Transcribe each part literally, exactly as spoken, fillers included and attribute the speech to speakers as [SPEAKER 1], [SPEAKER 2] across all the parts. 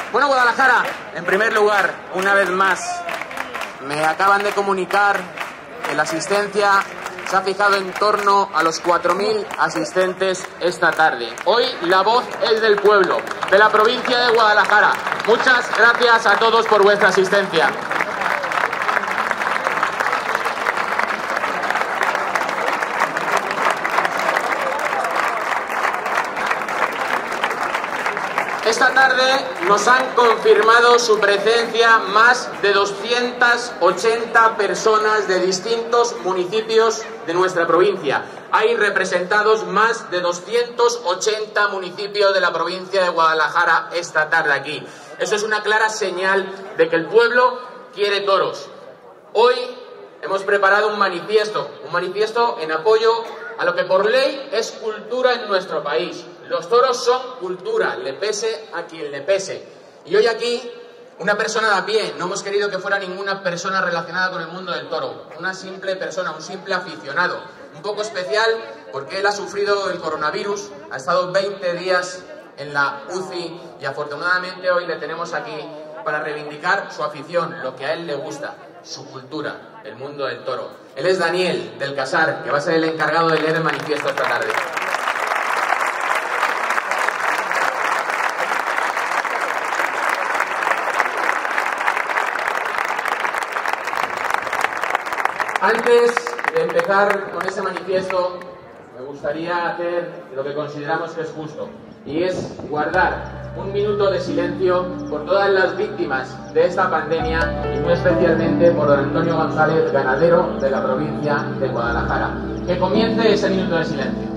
[SPEAKER 1] Bueno, Guadalajara, en primer lugar, una vez más, me acaban de comunicar que la asistencia se ha fijado en torno a los cuatro mil asistentes esta tarde. Hoy la voz es del pueblo, de la provincia de Guadalajara. Muchas gracias a todos por vuestra asistencia. Esta tarde nos han confirmado su presencia más de doscientas ochenta personas de distintos municipios de nuestra provincia. Hay representados más de doscientos ochenta municipios de la provincia de Guadalajara esta tarde aquí. Eso es una clara señal de que el pueblo quiere toros. Hoy hemos preparado un manifiesto, un manifiesto en apoyo a lo que por ley es cultura en nuestro país. Los toros son cultura, le pese a quien le pese. Y hoy aquí, una persona de a pie, no hemos querido que fuera ninguna persona relacionada con el mundo del toro, una simple persona, un simple aficionado, un poco especial porque él ha sufrido el coronavirus, ha estado veinte días en la U C I y afortunadamente hoy le tenemos aquí para reivindicar su afición, lo que a él le gusta, su cultura, el mundo del toro. Él es Daniel del Casar, que va a ser el encargado de leer el manifiesto esta tarde. Antes de empezar con ese manifiesto, me gustaría hacer lo que consideramos que es justo, y es guardar un minuto de silencio por todas las víctimas de esta pandemia y muy especialmente por don Antonio González, ganadero de la provincia de Guadalajara. Que comience ese minuto de silencio.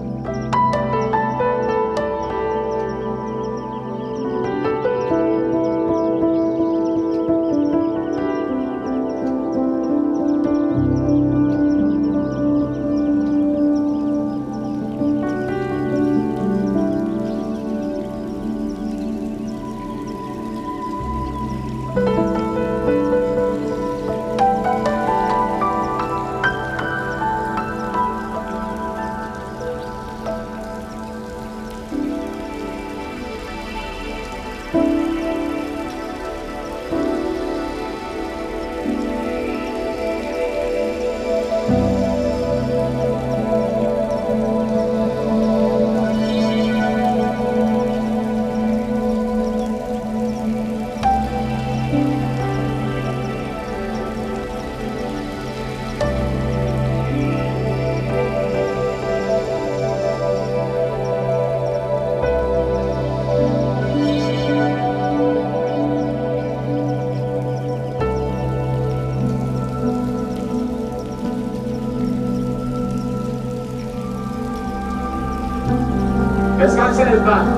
[SPEAKER 1] Descansen en paz.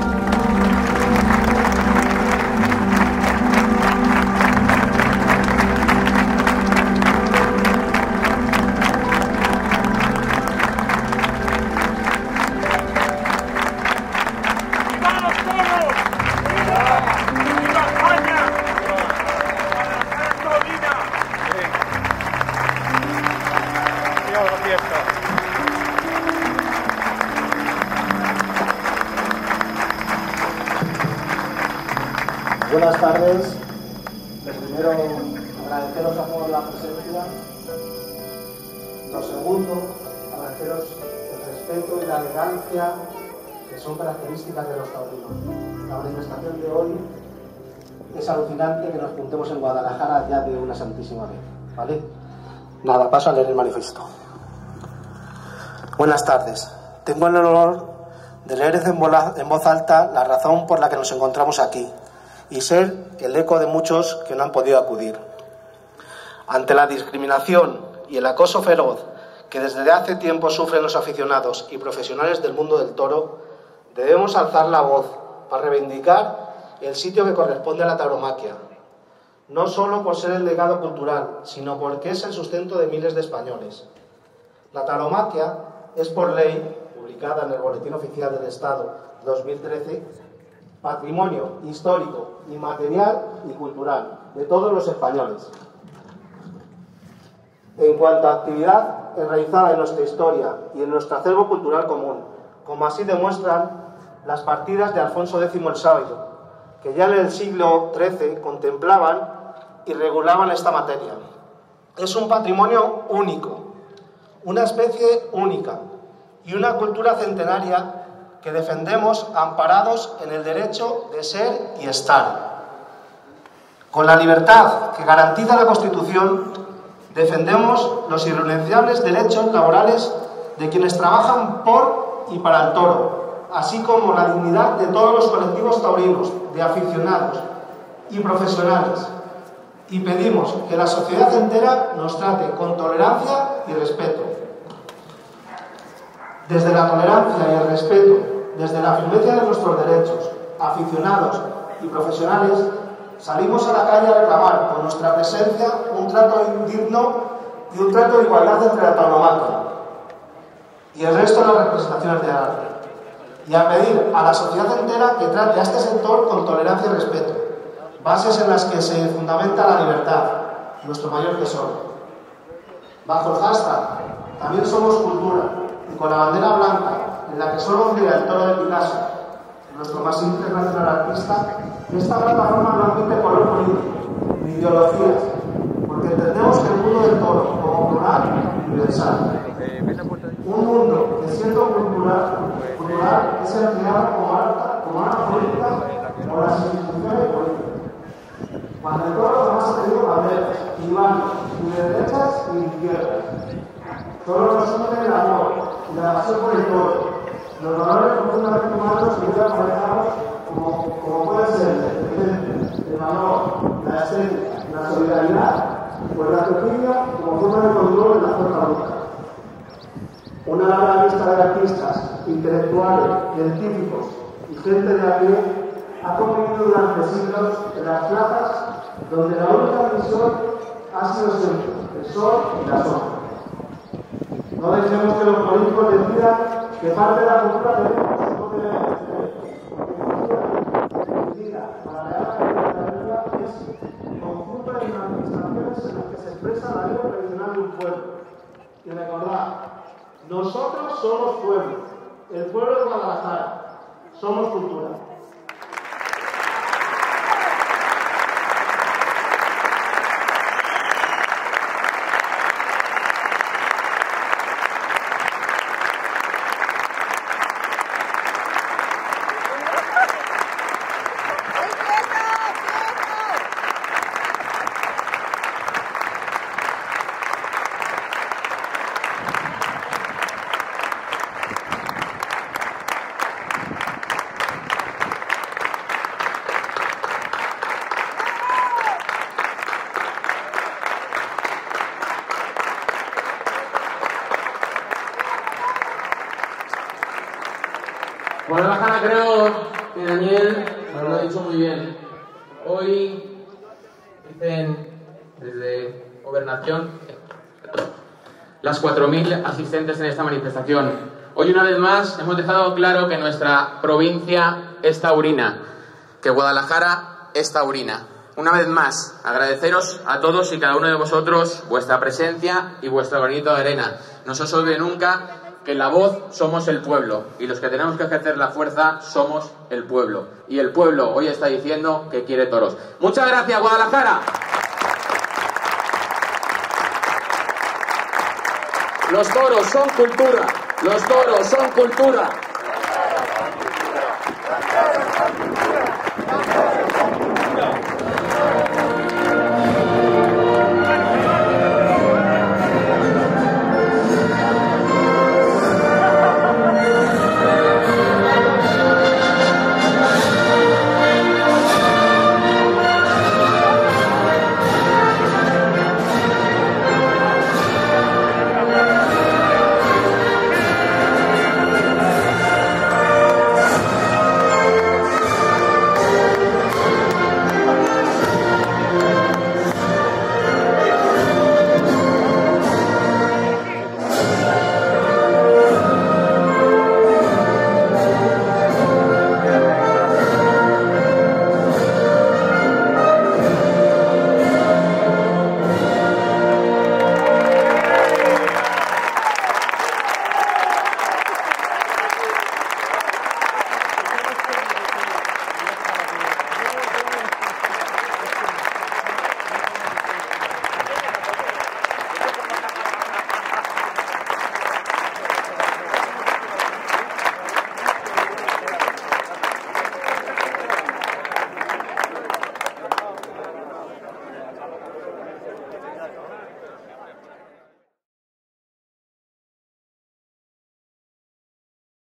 [SPEAKER 2] Buenas tardes. Lo primero, agradeceros a todos la presencia. Lo segundo, agradeceros el respeto y la elegancia que son características de los taurinos. La manifestación de hoy es alucinante que nos juntemos en Guadalajara ya de una santísima vez, ¿vale? Nada, paso a leer el manifiesto. Buenas tardes. Tengo el honor de leer en voz alta la razón por la que nos encontramos aquí y ser el eco de muchos que no han podido acudir. Ante la discriminación y el acoso feroz que desde hace tiempo sufren los aficionados y profesionales del mundo del toro, debemos alzar la voz para reivindicar el sitio que corresponde a la tauromaquia, no solo por ser el legado cultural, sino porque es el sustento de miles de españoles. La tauromaquia es por ley, publicada en el Boletín Oficial del Estado dos mil trece, patrimonio histórico, inmaterial y cultural de todos los españoles. En cuanto a actividad enraizada en nuestra historia y en nuestro acervo cultural común, como así demuestran las partidas de Alfonso X el Sabio, que ya en el siglo trece contemplaban y regulaban esta materia. Es un patrimonio único, una especie única y una cultura centenaria que defendemos amparados en el derecho de ser y estar. Con la libertad que garantiza la Constitución, defendemos los irrenunciables derechos laborales de quienes trabajan por y para el toro, así como la dignidad de todos los colectivos taurinos, de aficionados y profesionales. Y pedimos que la sociedad entera nos trate con tolerancia y respeto. Desde la tolerancia y el respeto, desde la firmeza de nuestros derechos, aficionados y profesionales, salimos a la calle a reclamar con nuestra presencia un trato digno y un trato de igualdad entre la tauromaquia y el resto de las representaciones de arte, y a pedir a la sociedad entera que trate a este sector con tolerancia y respeto, bases en las que se fundamenta la libertad, nuestro mayor tesoro. Bajo el hashtag También Somos Cultura y con la bandera blanca en la que solo brilla el toro de Picasso, nuestro más internacional artista, esta plataforma no admite color político ni ideologías, porque entendemos que el mundo del toro como plural y universal. Un mundo que siendo cultural, cultural es empleado como alta, como arma política por las instituciones políticas. Cuando el toro jamás ha tenido banderas, ni bandos, ni de derechas ni de izquierdas. Solo nos une el amor y la pasión por el toro, los valores profundamente humanos que hoy aparejamos como, como puede ser el, el valor, la estética, la solidaridad o la teoría como forma de control de la fuerza bruta. Una larga lista de artistas, intelectuales, científicos y gente de a pie ha convivido durante siglos en las plazas donde la única visión ha sido siempre el sol y la sombra. No dejemos que los políticos decidan que parte de la cultura debemos no debemos tener, porque cultura para la edad es el conjunto de manifestaciones en las que se expresa la vida tradicional de un pueblo. Y recordad, nosotros somos pueblo, el pueblo de Guadalajara, somos cultura.
[SPEAKER 1] Guadalajara, creo que Daniel nos lo ha dicho muy bien. Hoy dicen desde Gobernación las cuatro mil asistentes en esta manifestación. Hoy una vez más hemos dejado claro que nuestra provincia es taurina, que Guadalajara es taurina. Una vez más, agradeceros a todos y cada uno de vosotros vuestra presencia y vuestro granito de arena. No se os olvide nunca que la voz somos el pueblo y los que tenemos que ejercer la fuerza somos el pueblo. Y el pueblo hoy está diciendo que quiere toros. Muchas gracias, Guadalajara. Los toros son cultura. Los toros son cultura.